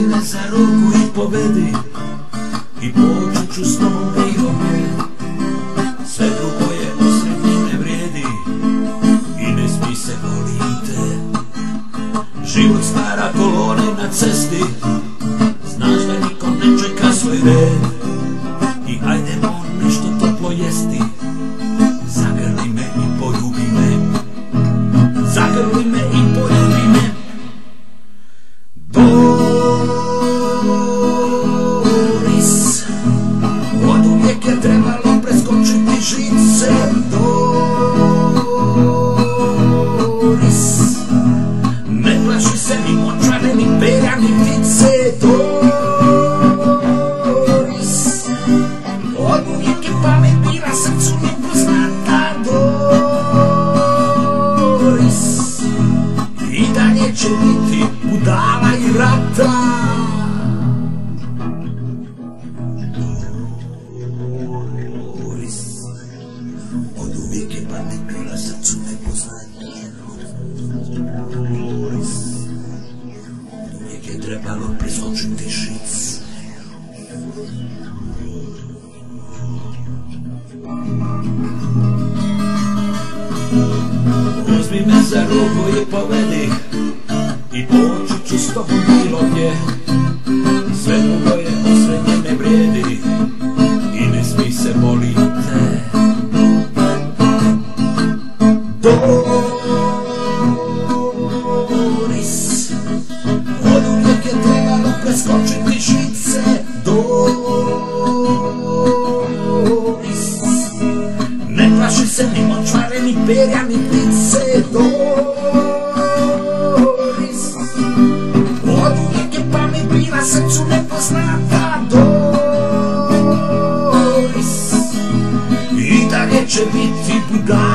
Uzmi me za ruku i povedi, i poći ću s tobom bilo gdje. Sve drugo je osrednji ne vrijedi i ne smij se, volim te. Život stvara kolone na cesti, znaš da niko ne čeka svoj red. I ajdemo nešto toplo jesti, zagrli me i poljubi me, zagrli me i poljubi me. Doris, od uvijek je trebalo preskočiti žice. Doris, ne plaši se ni močvare, ni perja, ni ptice. Doris, od uvijek je pamet bila srcu nepoznata. Doris, i dalje će biti budala i rata. Doris, od uvijek je pamet bila srcu nepoznata. Doris, od uvijek je trebalo preskočiti žice. Uzmi me za ruku i povedi, i poći ću s tobom bilo gdje. Sve drugo je osrednje ne vrijedi i ne smij se, volim te. Doris, od uvijek je trebalo preskočiti žice. Doris, ne plaši se ni močvare, ni perja, ni ptice. Doris, od uvijek je pamet bila srcu nepoznata. Doris, i dalje će biti budala.